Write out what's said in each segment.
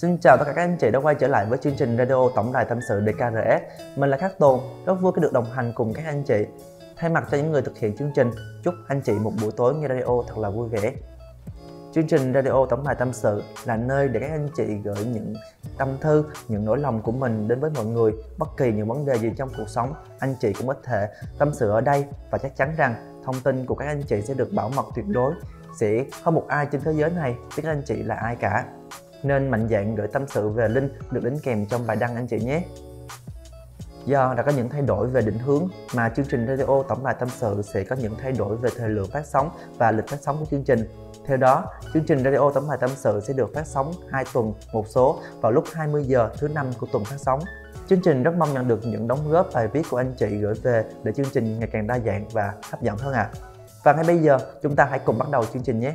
Xin chào tất cả các anh chị đã quay trở lại với chương trình radio Tổng đài tâm sự DKRS. Mình là Khắc Tồn, rất vui khi được đồng hành cùng các anh chị. Thay mặt cho những người thực hiện chương trình, chúc anh chị một buổi tối nghe radio thật là vui vẻ. Chương trình radio Tổng đài tâm sự là nơi để các anh chị gửi những tâm thư, những nỗi lòng của mình đến với mọi người. Bất kỳ những vấn đề gì trong cuộc sống, anh chị cũng có thể tâm sự ở đây, và chắc chắn rằng thông tin của các anh chị sẽ được bảo mật tuyệt đối. Sẽ không một ai trên thế giới này biết các anh chị là ai cả. Nên mạnh dạn gửi tâm sự về link được đính kèm trong bài đăng anh chị nhé. Do đã có những thay đổi về định hướng mà chương trình radio Tổng đài tâm sự sẽ có những thay đổi về thời lượng phát sóng và lịch phát sóng của chương trình. Theo đó, chương trình radio Tổng đài tâm sự sẽ được phát sóng 2 tuần một số vào lúc 20 giờ thứ 5 của tuần phát sóng. Chương trình rất mong nhận được những đóng góp bài viết của anh chị gửi về để chương trình ngày càng đa dạng và hấp dẫn hơn ạ. Và ngay bây giờ chúng ta hãy cùng bắt đầu chương trình nhé.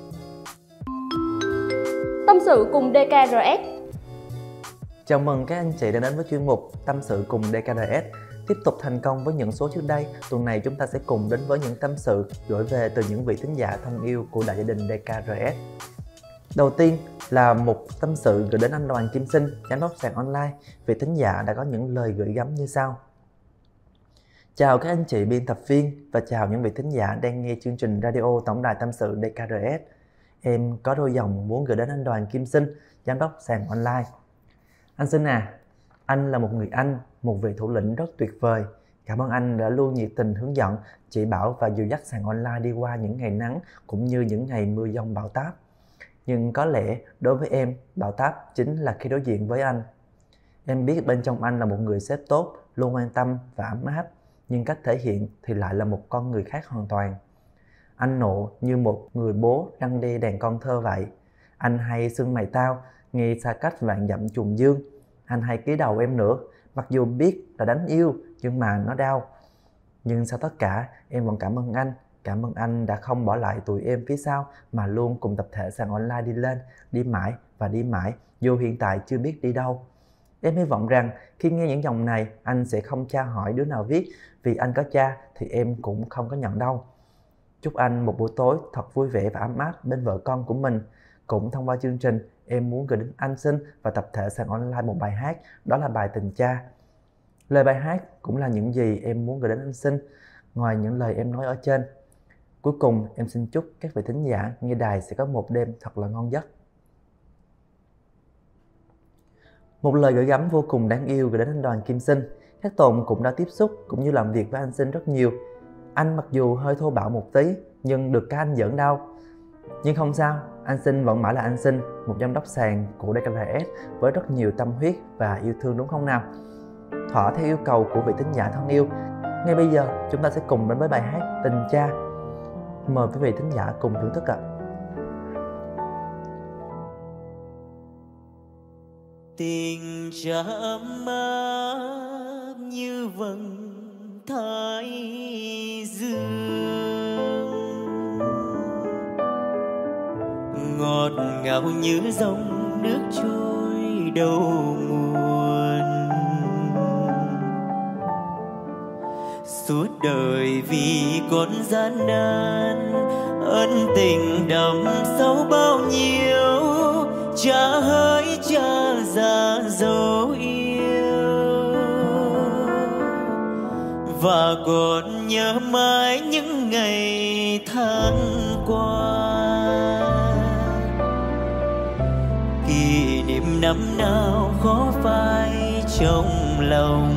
Tâm sự cùng DKRS. Chào mừng các anh chị đã đến với chuyên mục Tâm sự cùng DKRS. Tiếp tục thành công với những số trước đây, tuần này chúng ta sẽ cùng đến với những tâm sự gửi về từ những vị thính giả thân yêu của đại gia đình DKRS. Đầu tiên là một tâm sự gửi đến anh Đoàn Kim Sinh, giám đốc sàn online. Vị thính giả đã có những lời gửi gắm như sau. Chào các anh chị biên tập viên và chào những vị thính giả đang nghe chương trình radio Tổng đài tâm sự DKRS. Em có đôi dòng muốn gửi đến anh Đoàn Kim Sinh, giám đốc sàn online. Anh Sinh à, anh là một người anh, một vị thủ lĩnh rất tuyệt vời. Cảm ơn anh đã luôn nhiệt tình hướng dẫn, chỉ bảo và dìu dắt sàn online đi qua những ngày nắng cũng như những ngày mưa giông bão táp. Nhưng có lẽ đối với em, bão táp chính là khi đối diện với anh. Em biết bên trong anh là một người sếp tốt, luôn quan tâm và ấm áp, nhưng cách thể hiện thì lại là một con người khác hoàn toàn. Anh nộ như một người bố răn đe đàn con thơ vậy. Anh hay xưng mày tao, nghe xa cách vạn dặm trùng dương. Anh hay ký đầu em nữa, mặc dù biết là đánh yêu nhưng mà nó đau. Nhưng sau tất cả em vẫn cảm ơn anh đã không bỏ lại tụi em phía sau mà luôn cùng tập thể sàn online đi lên, đi mãi và đi mãi, dù hiện tại chưa biết đi đâu. Em hy vọng rằng khi nghe những dòng này anh sẽ không tra hỏi đứa nào viết, vì anh có cha thì em cũng không có nhận đâu. Chúc anh một buổi tối thật vui vẻ và ấm áp bên vợ con của mình. Cũng thông qua chương trình, em muốn gửi đến anh Sinh và tập thể sàn online một bài hát, đó là bài Tình Cha. Lời bài hát cũng là những gì em muốn gửi đến anh Sinh, ngoài những lời em nói ở trên. Cuối cùng, em xin chúc các vị thính giả nghe đài sẽ có một đêm thật là ngon giấc. Một lời gửi gắm vô cùng đáng yêu gửi đến anh Đoàn Kim Sinh. Khắc Tồn cũng đã tiếp xúc cũng như làm việc với anh Sinh rất nhiều. Anh mặc dù hơi thô bạo một tí, nhưng được các anh giỡn đâu. Nhưng không sao, anh Sinh vẫn mãi là anh Sinh, một giám đốc sàn của DKRS với rất nhiều tâm huyết và yêu thương, đúng không nào? Thỏa theo yêu cầu của vị thính giả thân yêu, ngay bây giờ chúng ta sẽ cùng đến với bài hát Tình Cha. Mời quý vị thính giả cùng thưởng thức ạ. Tình cha ấm áp như vầng thái dương, ngọt ngào như dòng nước trôi đầu nguồn. Suốt đời vì con gian nan, ân tình đậm sâu bao nhiêu, cha hỡi cha già dấu yêu. Và còn nhớ mãi những ngày tháng qua, kỷ niệm năm nào khó phai trong lòng.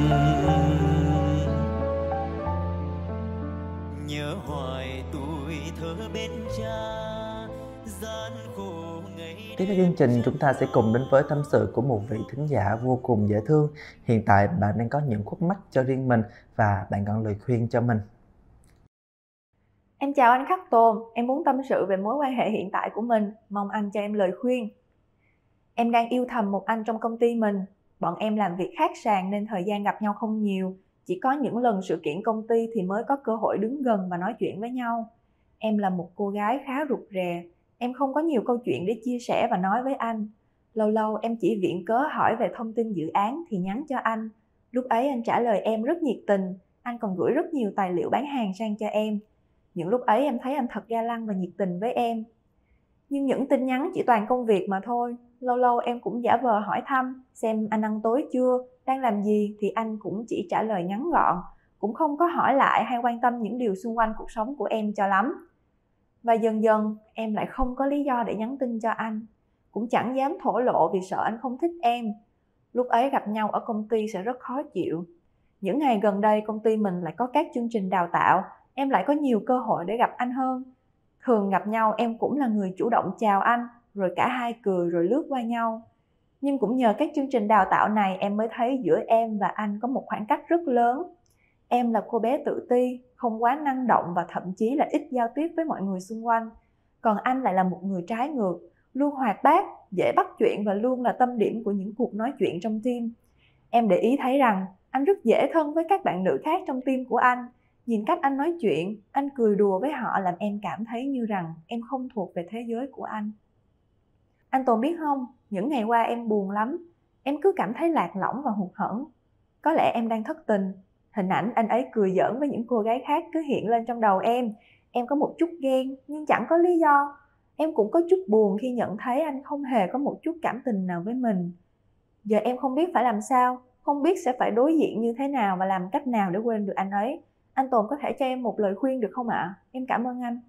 Nhớ hoài tuổi thơ bên cha, gian khổ ngày. Tiếp theo chương trình, chúng ta sẽ cùng đến với tâm sự của một vị thính giả vô cùng dễ thương. Hiện tại bạn đang có những khúc mắc cho riêng mình và bạn cần lời khuyên cho mình. Em chào anh Khắc Tồn, em muốn tâm sự về mối quan hệ hiện tại của mình, mong anh cho em lời khuyên. Em đang yêu thầm một anh trong công ty mình. Bọn em làm việc khác sàn nên thời gian gặp nhau không nhiều. Chỉ có những lần sự kiện công ty thì mới có cơ hội đứng gần và nói chuyện với nhau. Em là một cô gái khá rụt rè. Em không có nhiều câu chuyện để chia sẻ và nói với anh. Lâu lâu em chỉ viện cớ hỏi về thông tin dự án thì nhắn cho anh. Lúc ấy anh trả lời em rất nhiệt tình. Anh còn gửi rất nhiều tài liệu bán hàng sang cho em. Những lúc ấy em thấy anh thật ga lăng và nhiệt tình với em. Nhưng những tin nhắn chỉ toàn công việc mà thôi. Lâu lâu em cũng giả vờ hỏi thăm xem anh ăn tối chưa, đang làm gì, thì anh cũng chỉ trả lời ngắn gọn, cũng không có hỏi lại hay quan tâm những điều xung quanh cuộc sống của em cho lắm. Và dần dần em lại không có lý do để nhắn tin cho anh, cũng chẳng dám thổ lộ vì sợ anh không thích em. Lúc ấy gặp nhau ở công ty sẽ rất khó chịu. Những ngày gần đây công ty mình lại có các chương trình đào tạo, em lại có nhiều cơ hội để gặp anh hơn. Thường gặp nhau em cũng là người chủ động chào anh, rồi cả hai cười rồi lướt qua nhau. Nhưng cũng nhờ các chương trình đào tạo này em mới thấy giữa em và anh có một khoảng cách rất lớn. Em là cô bé tự ti, không quá năng động và thậm chí là ít giao tiếp với mọi người xung quanh. Còn anh lại là một người trái ngược, luôn hoạt bát, dễ bắt chuyện và luôn là tâm điểm của những cuộc nói chuyện trong team. Em để ý thấy rằng anh rất dễ thân với các bạn nữ khác trong team của anh. Nhìn cách anh nói chuyện, anh cười đùa với họ làm em cảm thấy như rằng em không thuộc về thế giới của anh. Anh Tồn biết không, những ngày qua em buồn lắm. Em cứ cảm thấy lạc lõng và hụt hẫng. Có lẽ em đang thất tình. Hình ảnh anh ấy cười giỡn với những cô gái khác cứ hiện lên trong đầu em. Em có một chút ghen nhưng chẳng có lý do. Em cũng có chút buồn khi nhận thấy anh không hề có một chút cảm tình nào với mình. Giờ em không biết phải làm sao, không biết sẽ phải đối diện như thế nào và làm cách nào để quên được anh ấy. Anh Tồn có thể cho em một lời khuyên được không ạ? Em cảm ơn anh.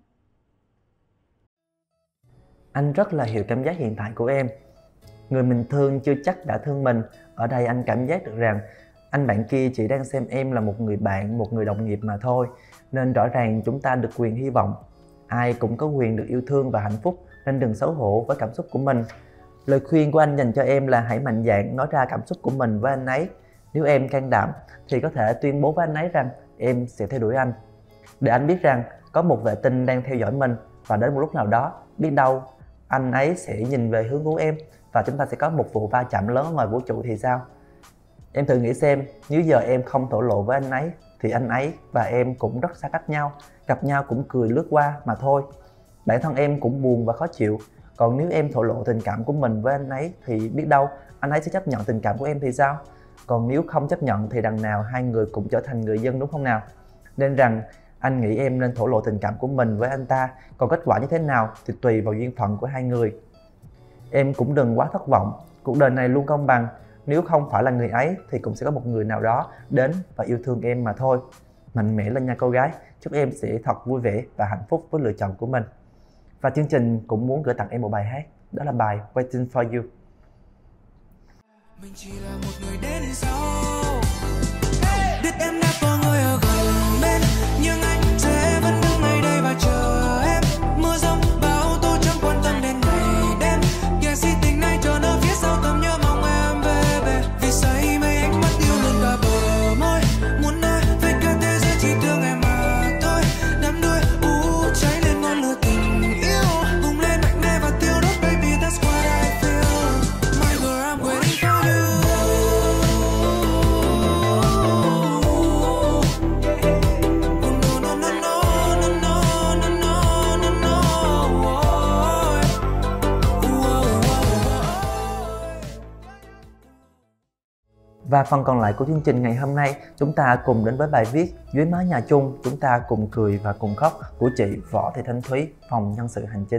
Anh rất là hiểu cảm giác hiện tại của em. Người mình thương chưa chắc đã thương mình. Ở đây anh cảm giác được rằng anh bạn kia chỉ đang xem em là một người bạn, một người đồng nghiệp mà thôi. Nên rõ ràng chúng ta được quyền hy vọng. Ai cũng có quyền được yêu thương và hạnh phúc, nên đừng xấu hổ với cảm xúc của mình. Lời khuyên của anh dành cho em là hãy mạnh dạn nói ra cảm xúc của mình với anh ấy. Nếu em can đảm thì có thể tuyên bố với anh ấy rằng em sẽ theo đuổi anh. Để anh biết rằng có một vệ tinh đang theo dõi mình, và đến một lúc nào đó, biết đâu anh ấy sẽ nhìn về hướng của em và chúng ta sẽ có một vụ va chạm lớn ở ngoài vũ trụ thì sao? Em thử nghĩ xem, nếu giờ em không thổ lộ với anh ấy thì anh ấy và em cũng rất xa cách nhau, gặp nhau cũng cười lướt qua mà thôi. Bản thân em cũng buồn và khó chịu. Còn nếu em thổ lộ tình cảm của mình với anh ấy thì biết đâu anh ấy sẽ chấp nhận tình cảm của em thì sao? Còn nếu không chấp nhận thì đằng nào hai người cũng trở thành người dân, đúng không nào? Nên rằng anh nghĩ em nên thổ lộ tình cảm của mình với anh ta. Còn kết quả như thế nào thì tùy vào duyên phận của hai người. Em cũng đừng quá thất vọng. Cuộc đời này luôn công bằng. Nếu không phải là người ấy thì cũng sẽ có một người nào đó đến và yêu thương em mà thôi. Mạnh mẽ lên nha cô gái. Chúc em sẽ thật vui vẻ và hạnh phúc với lựa chọn của mình. Và chương trình cũng muốn gửi tặng em một bài hát. Đó là bài Waiting For You. Mình chỉ là một người đến sau. Biết em đã có người ở gần bên, nhưng anh sẽ vẫn đứng ngay đây và chờ em. Mưa giông bão tố chẳng quan tâm đến ngày đêm. Kẻ si tình này chờ ở phía sau thầm nhớ mong em về. Vì say mê ánh mắt yêu luôn cả bờ môi. Muốn nói về cả thế giới chỉ thương em mà thôi. Đắm đuối cháy lên ngọn lửa tình yêu. Bùng lên mạnh mẽ và tiêu đốt, baby, that's what I feel. My girl, I'm waiting for you. Và phần còn lại của chương trình ngày hôm nay, chúng ta cùng đến với bài viết Dưới mái nhà chung chúng ta cùng cười và cùng khóc của chị Võ Thị Thanh Thúy, phòng nhân sự hành chính.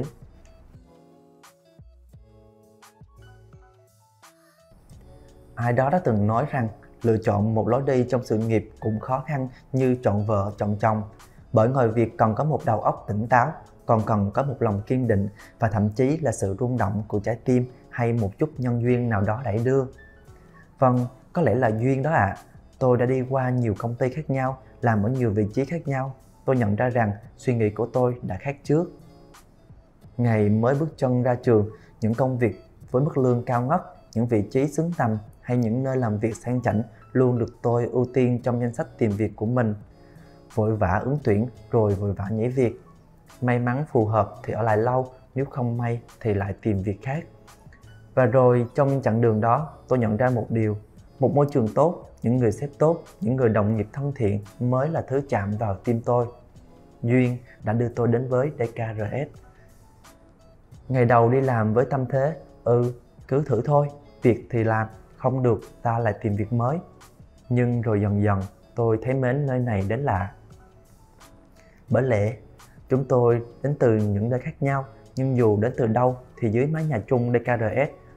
Ai đó đã từng nói rằng lựa chọn một lối đi trong sự nghiệp cũng khó khăn như chọn vợ chọn chồng, bởi ngoài việc cần có một đầu óc tỉnh táo, còn cần có một lòng kiên định và thậm chí là sự rung động của trái tim hay một chút nhân duyên nào đó đẩy đưa. Vâng, có lẽ là duyên đó ạ. Tôi đã đi qua nhiều công ty khác nhau, làm ở nhiều vị trí khác nhau. Tôi nhận ra rằng suy nghĩ của tôi đã khác trước. Ngày mới bước chân ra trường, những công việc với mức lương cao ngất, những vị trí xứng tầm hay những nơi làm việc sang chảnh luôn được tôi ưu tiên trong danh sách tìm việc của mình. Vội vã ứng tuyển rồi vội vã nhảy việc. May mắn phù hợp thì ở lại lâu, nếu không may thì lại tìm việc khác. Và rồi trong chặng đường đó, tôi nhận ra một điều. Một môi trường tốt, những người sếp tốt, những người đồng nghiệp thân thiện mới là thứ chạm vào tim tôi. Duyên đã đưa tôi đến với DKRS. Ngày đầu đi làm với tâm thế, cứ thử thôi, việc thì làm, không được ta lại tìm việc mới. Nhưng rồi dần dần tôi thấy mến nơi này đến lạ. Bởi lẽ chúng tôi đến từ những nơi khác nhau, nhưng dù đến từ đâu thì dưới mái nhà chung DKRS,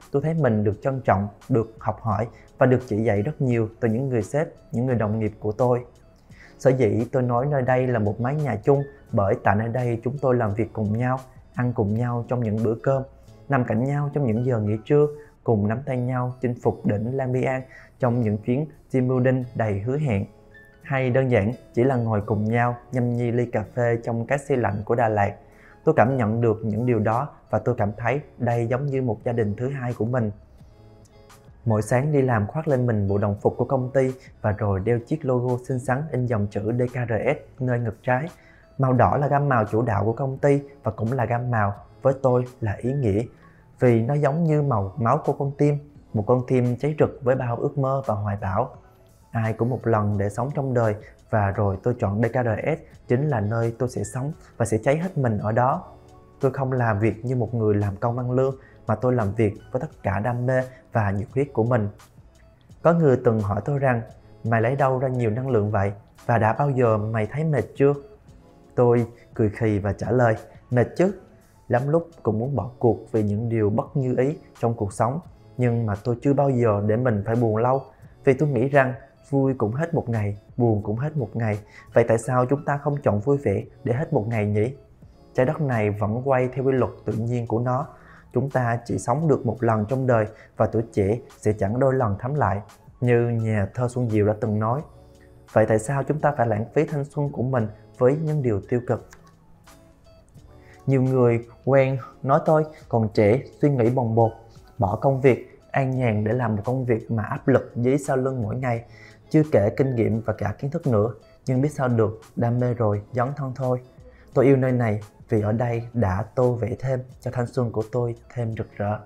tôi thấy mình được trân trọng, được học hỏi và được chỉ dạy rất nhiều từ những người sếp, những người đồng nghiệp của tôi. Sở dĩ tôi nói nơi đây là một mái nhà chung bởi tại nơi đây chúng tôi làm việc cùng nhau, ăn cùng nhau trong những bữa cơm, nằm cạnh nhau trong những giờ nghỉ trưa, cùng nắm tay nhau chinh phục đỉnh Lang Biang trong những chuyến team building đầy hứa hẹn. Hay đơn giản chỉ là ngồi cùng nhau nhâm nhi ly cà phê trong cái xe lạnh của Đà Lạt. Tôi cảm nhận được những điều đó và tôi cảm thấy đây giống như một gia đình thứ hai của mình. Mỗi sáng đi làm khoác lên mình bộ đồng phục của công ty và rồi đeo chiếc logo xinh xắn in dòng chữ DKRS nơi ngực trái. Màu đỏ là gam màu chủ đạo của công ty và cũng là gam màu với tôi là ý nghĩa. Vì nó giống như màu máu của con tim, một con tim cháy rực với bao ước mơ và hoài bão. Ai cũng một lần để sống trong đời và rồi tôi chọn DKRS chính là nơi tôi sẽ sống và sẽ cháy hết mình ở đó. Tôi không làm việc như một người làm công ăn lương mà tôi làm việc với tất cả đam mê và nhiệt huyết của mình. Có người từng hỏi tôi rằng mày lấy đâu ra nhiều năng lượng vậy và đã bao giờ mày thấy mệt chưa? Tôi cười khì và trả lời mệt chứ. Lắm lúc cũng muốn bỏ cuộc vì những điều bất như ý trong cuộc sống, nhưng mà tôi chưa bao giờ để mình phải buồn lâu, vì tôi nghĩ rằng vui cũng hết một ngày, buồn cũng hết một ngày. Vậy tại sao chúng ta không chọn vui vẻ để hết một ngày nhỉ? Trái đất này vẫn quay theo quy luật tự nhiên của nó. Chúng ta chỉ sống được một lần trong đời và tuổi trẻ sẽ chẳng đôi lần thắm lại, như nhà thơ Xuân Diệu đã từng nói. Vậy tại sao chúng ta phải lãng phí thanh xuân của mình với những điều tiêu cực? Nhiều người quen nói tôi còn trẻ, suy nghĩ bồng bột, bỏ công việc, an nhàn để làm một công việc mà áp lực dí sau lưng mỗi ngày. Chưa kể kinh nghiệm và cả kiến thức nữa, nhưng biết sao được, đam mê rồi, dấn thân thôi. Tôi yêu nơi này vì ở đây đã tô vẽ thêm cho thanh xuân của tôi thêm rực rỡ.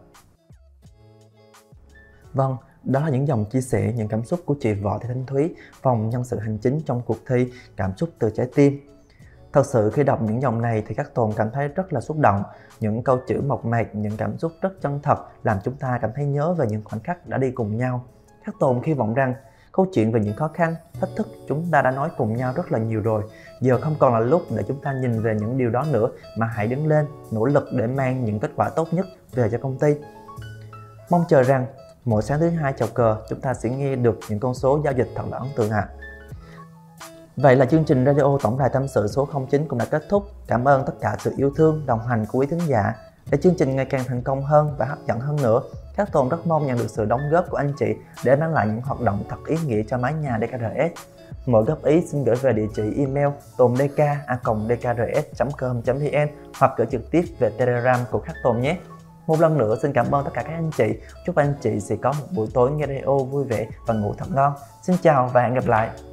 Vâng, đó là những dòng chia sẻ, những cảm xúc của chị Võ Thị Thanh Thúy, phòng nhân sự hành chính trong cuộc thi Cảm xúc từ trái tim. Thật sự khi đọc những dòng này thì Cát Tường cảm thấy rất là xúc động. Những câu chữ mộc mạc, những cảm xúc rất chân thật làm chúng ta cảm thấy nhớ về những khoảnh khắc đã đi cùng nhau. Cát Tường hy vọng rằng câu chuyện về những khó khăn, thách thức chúng ta đã nói cùng nhau rất là nhiều rồi. Giờ không còn là lúc để chúng ta nhìn về những điều đó nữa, mà hãy đứng lên, nỗ lực để mang những kết quả tốt nhất về cho công ty. Mong chờ rằng mỗi sáng thứ hai chào cờ chúng ta sẽ nghe được những con số giao dịch thật là ấn tượng ạ. Vậy là chương trình Radio Tổng đài Tâm sự số 09 cũng đã kết thúc. Cảm ơn tất cả sự yêu thương, đồng hành của quý thính giả. Để chương trình ngày càng thành công hơn và hấp dẫn hơn nữa, Cát Tường rất mong nhận được sự đóng góp của anh chị để mang lại những hoạt động thật ý nghĩa cho mái nhà DKRS. Mọi góp ý xin gửi về địa chỉ email tondk@dkrs.com.vn hoặc gửi trực tiếp về Telegram của Cát Tường nhé. Một lần nữa xin cảm ơn tất cả các anh chị. Chúc anh chị sẽ có một buổi tối nghe radio vui vẻ và ngủ thật ngon. Xin chào và hẹn gặp lại.